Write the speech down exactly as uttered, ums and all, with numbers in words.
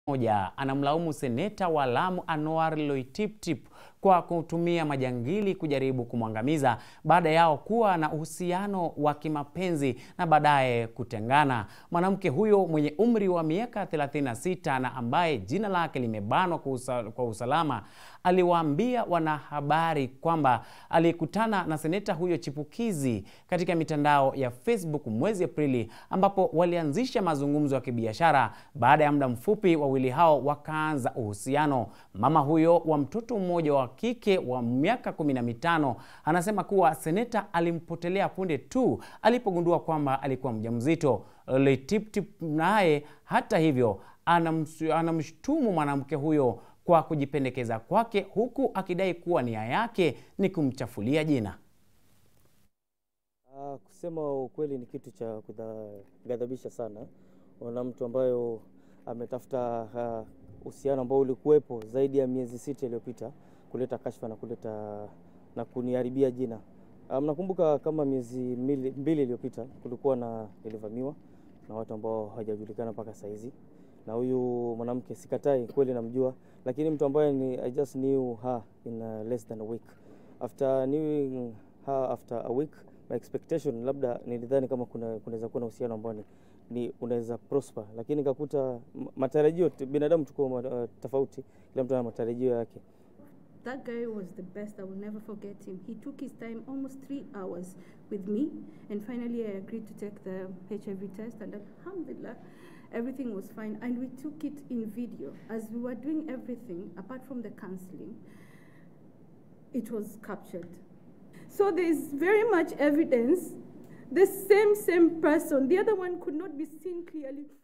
Moja anamlaumu seneta wa Lamu Anwar Loitiptip kwa kutumia majangili kujaribu kumwangamiza baada yao kuwa na uhusiano wa kimapenzi na baadaye kutengana. Mwanamke huyo mwenye umri wa miaka thelathini na sita na ambaye jina lake limebanwa kwa usalama aliwaambia wanahabari kwamba alikutana na seneta huyo chipukizi katika mitandao ya Facebook mwezi Aprili, ambapo walianzisha mazungumzo ya kibiashara. Baada ya muda mfupi wawili hao wakaanza uhusiano. Mama huyo wa mtoto mmoja wa kike wa miaka kumi na mitano anasema kuwa seneta alimpotelea punde tu alipogundua kwamba alikuwa mjamzito. Loitiptip naye hata hivyo anamshtumu mwanamke huyo kwa kujipendekeza kwake, huku akidai kuwa nia yake ni kumchafulia jina. Uh, kusema ukweli ni kitu cha kughadhabisha sana. Ona mtu ambayo ametafuta uhusiano ambao ulikuwepo zaidi ya miezi sita iliyopita kuleta kashfa na kuleta na kuniharibia jina. Mnakumbuka um, kama miezi mbili iliyopita kulikuwa na ilivamiwa na watu ambao hawajajulikana mpaka saa hizi. Na huyu mwanamke sikatai kweli namjua, lakini mtu ambaye ni I just knew her in uh, less than a week. After knowing her after a week, my expectation labda nilidhani kama kuna kunaweza kuwa na uhusiano ambao ni, ni unaweza prosper, lakini nikakuta matarajio, binadamu tuko uh, tofauti, kila mtu ana matarajio yake. That guy was the best. I will never forget him. He took his time, almost three hours with me, and finally I agreed to take the H I V test, and alhamdulillah, everything was fine. And we took it in video. As we were doing everything, apart from the counseling, it was captured. So there is very much evidence. The same, same person, the other one could not be seen clearly.